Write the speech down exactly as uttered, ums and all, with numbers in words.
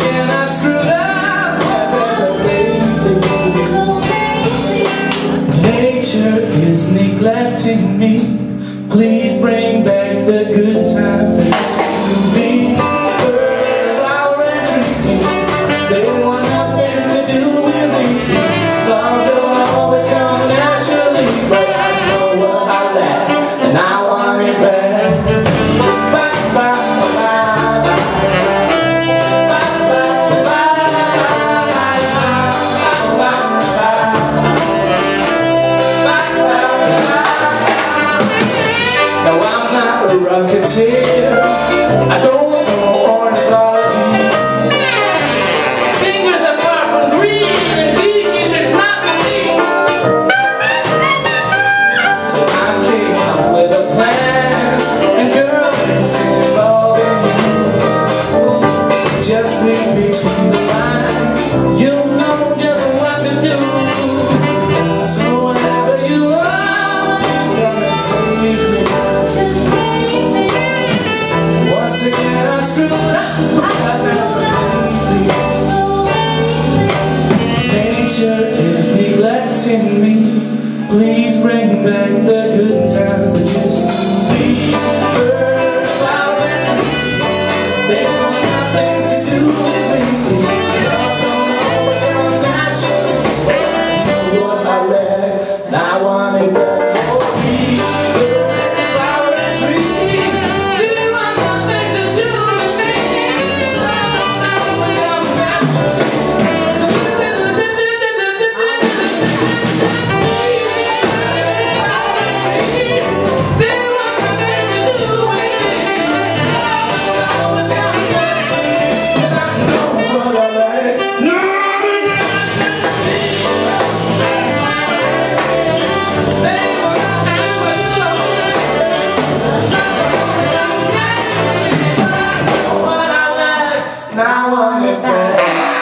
again I screwed up. Yes, as a baby. Nature is neglecting me. Please bring back the good times that used to be. Flower and tree, they want nothing to do with me. Love don't always come naturally, but I know what I lack, and I want it back. Rocketeer, I don't know ornithology. Fingers are far from green, and vegan is not for me. So I came up with a plan, and girl, it's involving you. Just read between the lines, you'll know just what to do. So whenever you are, please come and save me. Once again I screwed up, because it's lately. Nature is neglecting me. Please bring back the good times that used to be. Birds, flowers, and trees, they want nothing to do with me. Love don't always come naturally, but I know what I lack, and I want it back. I want it back.